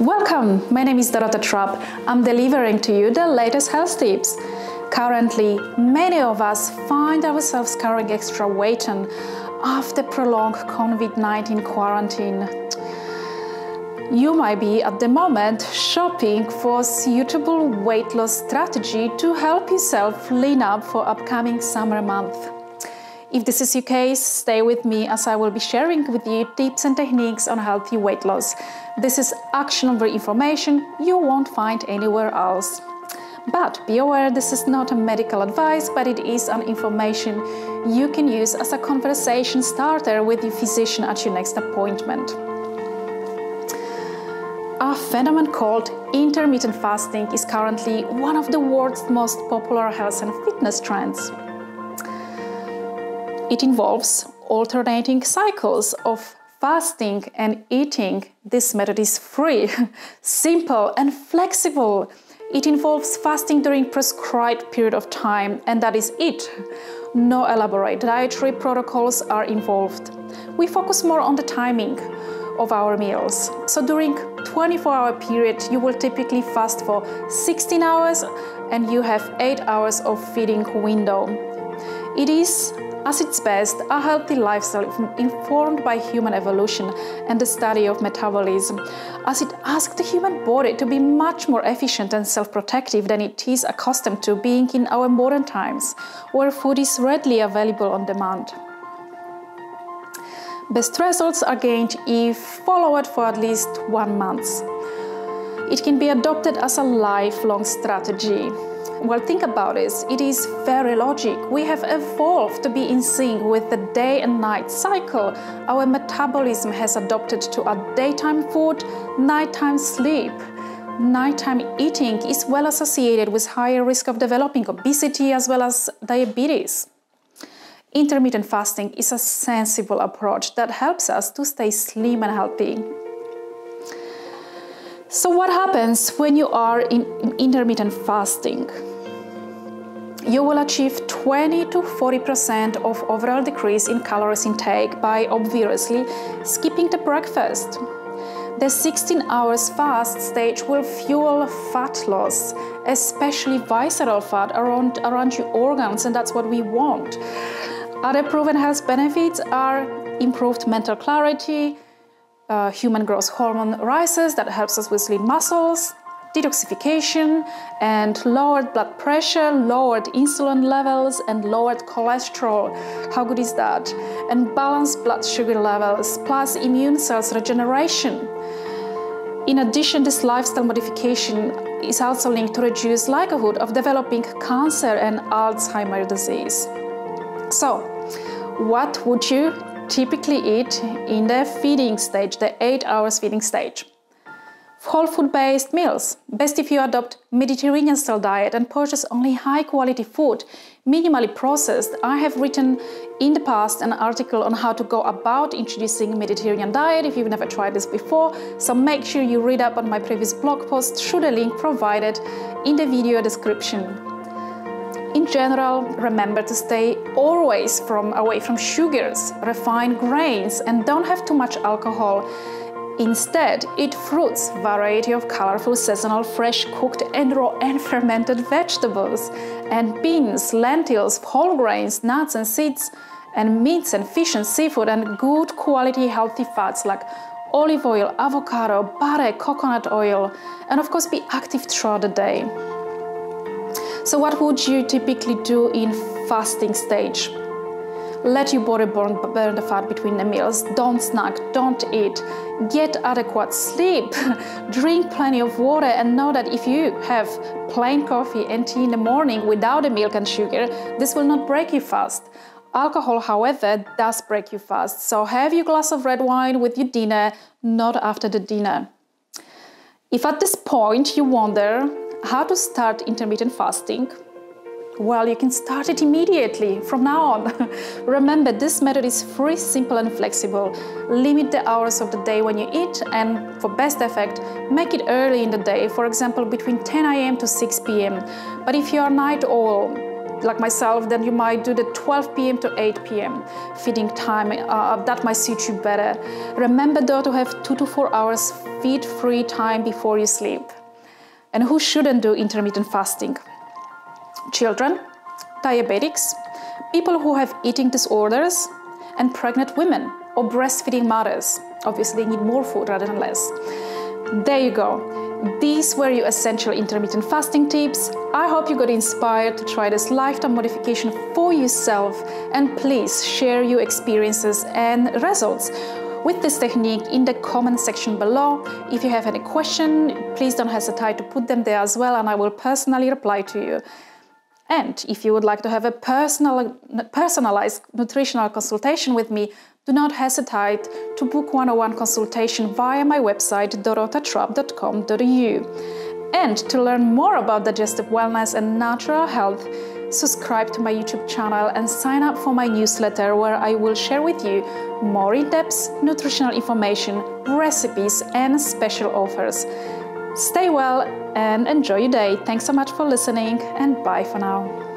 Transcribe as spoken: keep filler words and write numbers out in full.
Welcome, my name is Dorota-trupp. I'm delivering to you the latest health tips. Currently, many of us find ourselves carrying extra weight and after prolonged COVID nineteen quarantine. You might be at the moment shopping for a suitable weight loss strategy to help yourself lean up for upcoming summer month. If this is your case, stay with me as I will be sharing with you tips and techniques on healthy weight loss. This is actionable information you won't find anywhere else. But be aware, this is not a medical advice, but it is an information you can use as a conversation starter with your physician at your next appointment. A phenomenon called intermittent fasting is currently one of the world's most popular health and fitness trends. It involves alternating cycles of fasting and eating. This method is free, simple and flexible. It involves fasting during prescribed period of time, and that is it. No elaborate dietary protocols are involved. We focus more on the timing of our meals. So during twenty-four hour period, you will typically fast for sixteen hours and you have eight hours of feeding window. It is, as its best, a healthy lifestyle informed by human evolution and the study of metabolism, as it asks the human body to be much more efficient and self-protective than it is accustomed to being in our modern times, where food is readily available on demand. Best results are gained if followed for at least one month. It can be adopted as a lifelong strategy. Well, think about it. It is very logic. We have evolved to be in sync with the day and night cycle. Our metabolism has adopted to a daytime food, nighttime sleep. Nighttime eating is well associated with higher risk of developing obesity as well as diabetes. Intermittent fasting is a sensible approach that helps us to stay slim and healthy. So what happens when you are in intermittent fasting? You will achieve twenty to forty percent of overall decrease in calories intake by obviously skipping the breakfast. The sixteen hours fast stage will fuel fat loss, especially visceral fat around, around your organs, and that's what we want. Other proven health benefits are improved mental clarity, uh, human growth hormone rises that helps us with lean muscles, detoxification, and lowered blood pressure, lowered insulin levels, and lowered cholesterol. How good is that? And balanced blood sugar levels, plus immune cells regeneration. In addition, this lifestyle modification is also linked to reduced likelihood of developing cancer and Alzheimer's disease. So, what would you typically eat in the feeding stage, the eight hours feeding stage? Whole food-based meals. Best if you adopt Mediterranean style diet and purchase only high quality food, minimally processed. I have written in the past an article on how to go about introducing Mediterranean diet if you've never tried this before, so make sure you read up on my previous blog post through the link provided in the video description. In general, remember to stay always from away from sugars, refined grains, and don't have too much alcohol. Instead, eat fruits, variety of colorful, seasonal, fresh, cooked, and raw and fermented vegetables, and beans, lentils, whole grains, nuts and seeds, and meats and fish and seafood, and good quality healthy fats like olive oil, avocado, butter, coconut oil, and of course be active throughout the day. So what would you typically do in fasting stage? Let your body burn, burn the fat between the meals. Don't snack, don't eat. Get adequate sleep. Drink plenty of water, and know that if you have plain coffee and tea in the morning without the milk and sugar, this will not break you fast. Alcohol, however, does break you fast. So have your glass of red wine with your dinner, not after the dinner. If at this point you wonder how to start intermittent fasting, well, you can start it immediately from now on. Remember, this method is free, simple and flexible. Limit the hours of the day when you eat, and for best effect, make it early in the day, for example, between ten A M to six P M But if you are a night owl, like myself, then you might do the twelve P M to eight P M feeding time. Uh, that might suit you better. Remember though to have two to four hours feed-free time before you sleep. And who shouldn't do intermittent fasting? Children, diabetics, people who have eating disorders, and pregnant women or breastfeeding mothers. Obviously, they need more food rather than less. There you go. These were your essential intermittent fasting tips. I hope you got inspired to try this lifetime modification for yourself, and please share your experiences and results with this technique in the comment section below. If you have any question, please don't hesitate to put them there as well, and I will personally reply to you. And if you would like to have a personal, personalized nutritional consultation with me, do not hesitate to book one-on-one consultation via my website dorota trupp dot com dot e u. And to learn more about digestive wellness and natural health, subscribe to my YouTube channel and sign up for my newsletter, where I will share with you more in-depth nutritional information, recipes, and special offers. Stay well and enjoy your day. Thanks so much for listening, and bye for now.